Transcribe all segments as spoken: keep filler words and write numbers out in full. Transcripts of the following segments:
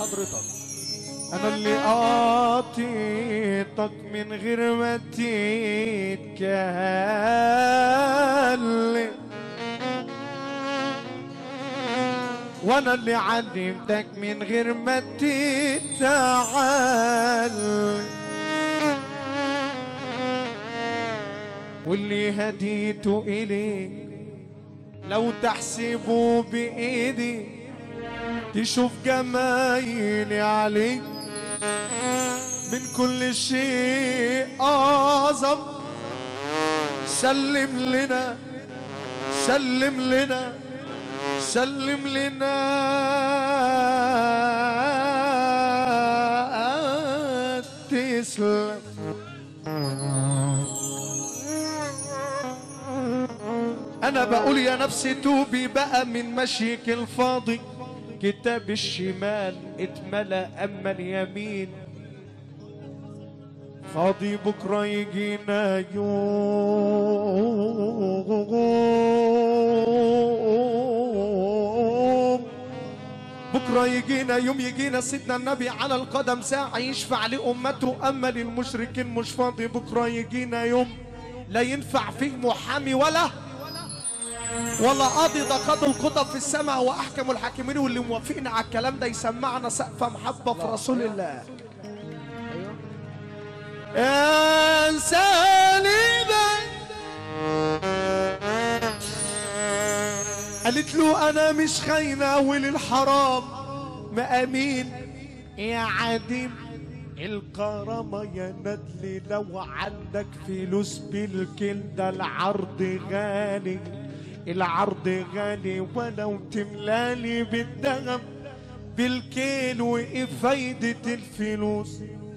حضرتك. انا اللي اعطيتك من غير ما تتكلم، وانا اللي علمتك من غير ما تتعلم، واللي هديته اليك لو تحسبه بايدي تشوف جمايلي عليك من كل شيء اعظم. سلم لنا سلم لنا سلم لنا تسلم. انا بقول يا نفسي توبي بقى من مشيك الفاضي، كتاب الشمال اتملأ اما اليمين فاضي. بكره يجينا يوم، بكره يجينا يوم، يجينا سيدنا النبي على القدم ساعة يشفع لأمته، أما للمشركين مش فاضي. بكره يجينا يوم لا ينفع فيه محامي ولا ولا قاضي، ده قاضي القضاة في السماء واحكم الحاكمين. واللي موافقنا على الكلام ده يسمعنا سقفة محبة في رسول الله. انساني قالت له انا مش خاينة وللحرام مأمين يا عديم الكرامة يا ندلي. لو عندك فلوس بالكلدة العرض غالي، العرض غالي، ولو تملالي بالدغم بالكيل. وايه فايدة الفلوس؟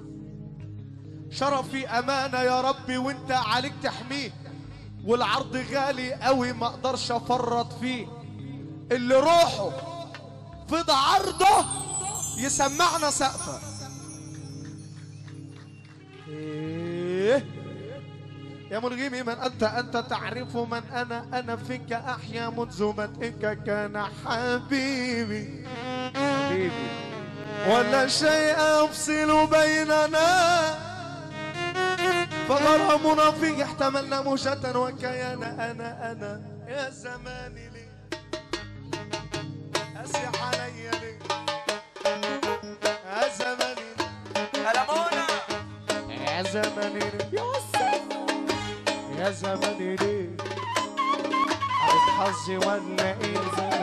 شرفي امانة يا ربي وانت عليك تحميه، والعرض غالي قوي ما اقدرش افرط فيه. اللي روحه فض عرضه يسمعنا سقفة. ايه يا منغمي من أنت أنت تعرف من أنا أنا فيك أحيا منذ بدئك كان حبيبي حبيبي، ولا شيء يفصل بيننا فغرامنا فيه احتملنا موجة وكيانا. أنا أنا يا زماني لي أسيح علي لي يا زماني ألمونا يا زماني لي يا زماني ليه عرف حظي ولا ايه؟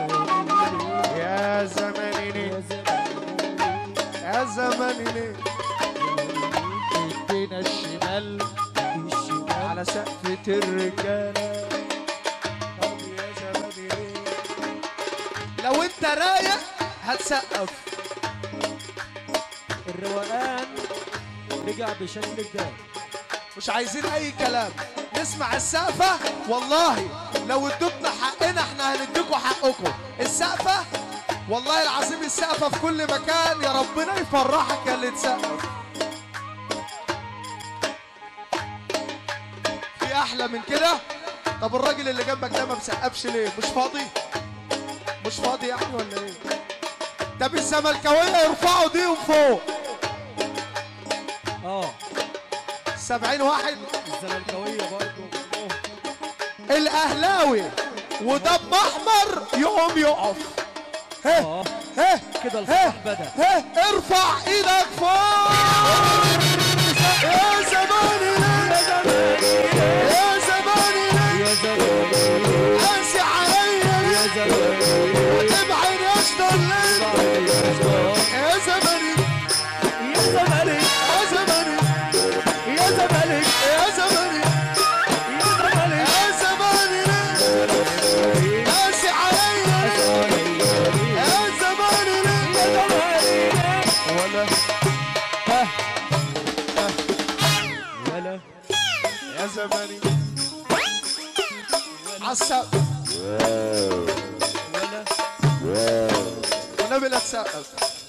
يا زماني ليه يا زماني ليه ادينا الشمال على سقفة الرجالة. طب يا زماني ليه لو انت رايق هتسقف. الروقان رجع بشكل جديد، مش عايزين اي كلام، نسمع السقفة. والله لو ادوكنا حقنا احنا هنديكوا حقكم. السقفة والله العظيم السقفة في كل مكان. يا ربنا يفرحك يا اللي تسقف. في احلى من كده؟ طب الراجل اللي جنبك ده ما بسقفش ليه؟ مش فاضي؟ مش فاضي يعني ولا ايه؟ طب الزملكاوية يرفعوا ديهم فوق. اه سبعين واحد. الزملكاوية برضه. الاهلاوي ودم احمر يقوم يقف. ها ها كده الفرح بدأ. ها ارفع ايدك فوق. يا زماني يا زماني يا زماني قاسي عليا يا زماني وتبعد يا اشتغل يا زماني يا زماني يا زماني يا زماني يا زماني يا زماني قاسي عليا يا زماني ولا ها ولا يا زماني عالسقف ولا والنبي لا تسقف.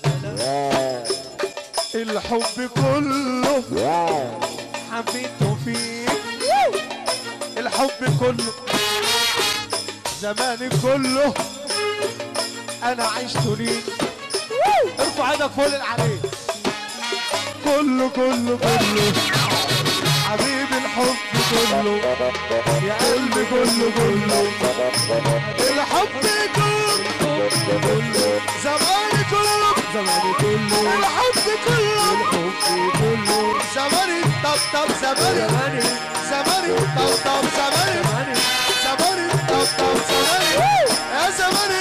الحب كله حبيته فيك، الحب كله زماني كله انا عشت ليك. ارفع صباحك فول العريس. كله كله كله حبيب الحب كله يا قلبي كله كله الحب كله زماني كله زماني كله الحب كله الحب كله زماني طب طب زماني زماني طب طب زماني زماني طب طب زماني يا زماني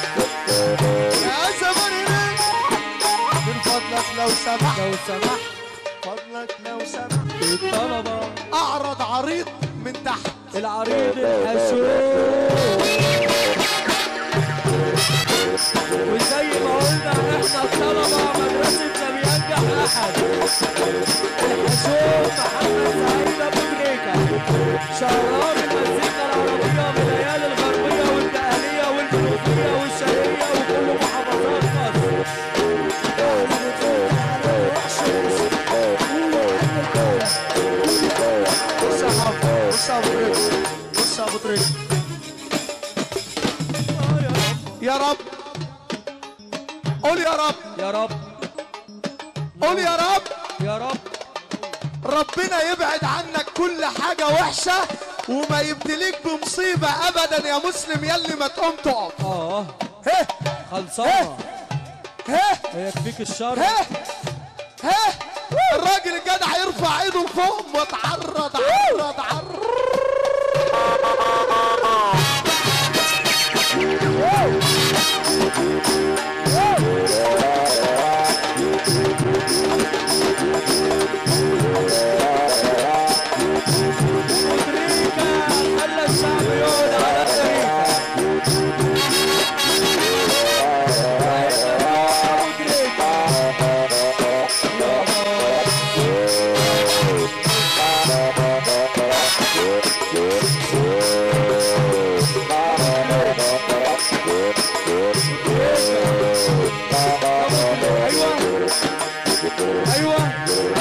يا زماني من فضلك لو سمحت لو سمحت فضلك لو سمحت الطلبة اعرض عريض من تحت العريض الحشوش. وزي ما قلنا احنا الطلبة مدرسة لم ينجح احد. الحشوش محمد سعيد ابو جريكة شرار المزيكا العربية بالليالي الغربية والدقهلية والمنوفية والشرقية وكل محافظات مصر. بص يا حب بص يا ابو طريق بص يا ابو طريق يا رب قول يا رب يا رب قول يا رب يا رب ربنا يبعد عنك كل حاجة وحشة وما يبتليك بمصيبة ابدا يا مسلم يلي ما تقوم تقف. اه هه خلصانة هه هيكفيك الشر. هه هه الراجل الجدع يرفع ايده لفوق واتعرض عرض عرض أمريكا خلى الشعب يقعد على أمريكا. ايوه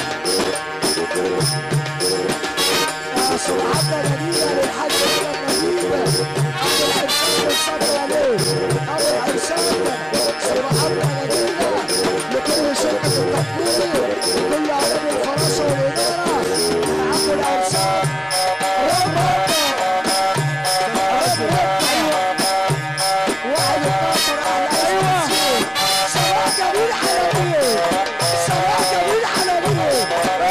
سبحان جديدة للحاج النبيبة أبو الحسين الصبر عليه أبو الحسين سبحان جديدة لكل شركة التقويم كل عدد الفراشة والإدارة عبد الأنصار رب واحد اتناشر على أيوة صباح جميل حلبية صباح جميل حلبية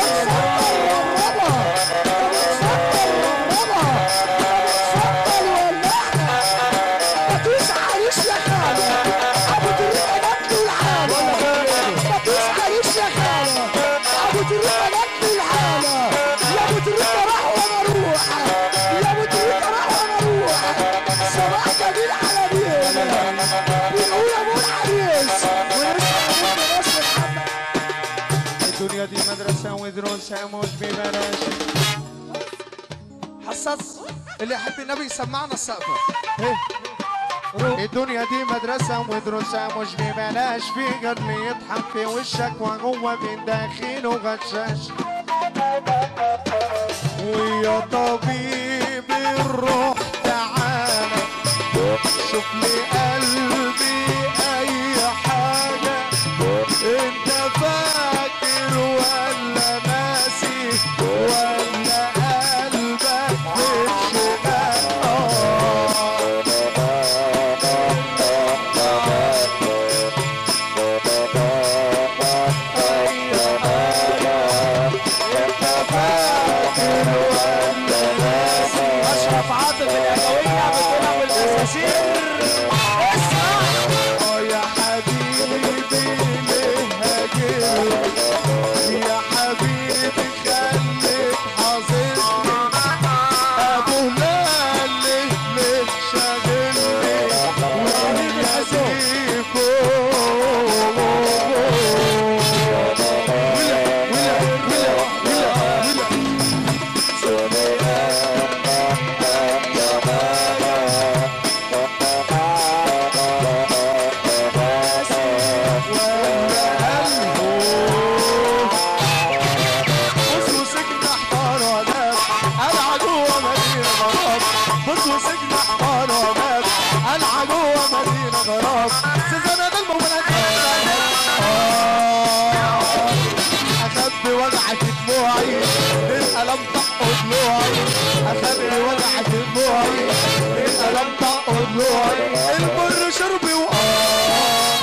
الدنيا دي مدرسة ودروسها مش ببلاش. حساس اللي يحب النبي يسمعنا السقفة. الدنيا دي مدرسة ودروسها مش ببلاش. في قرن يضحك في وشك وهو من داخله غشاش. ويا طبيب الروح تعالى شوف لي قلبي أي حاجة. انت فاكر ولا ناسي ولا قلبك في الشمال؟ اشرف عاطف الابويه بتلعب الاساسير. اسمع ضلوعي اخبي وجعت دموعي الالم طق ضلوعي البر شربي وآه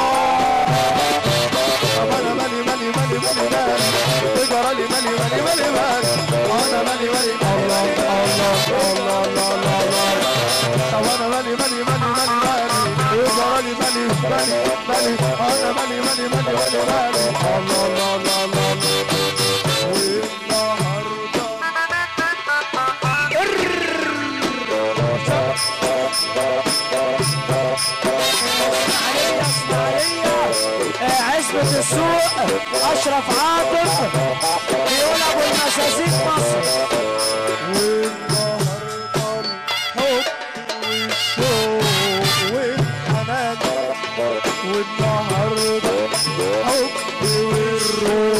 طب انا مالي مالي مالي مالي مالي تجرى لي مالي مالي مالي مالي انا مالي مالي الله الله الله الله الله طب انا مالي مالي مالي مالي مالي تجرى لي مالي مالي مالي انا مالي مالي مالي مالي مالي الله الله الله الله اسماعيلية اسماعيلية عزبة السوق اشرف عاطف بيقول ابو المساسيك مصر. والنهارده حب والروح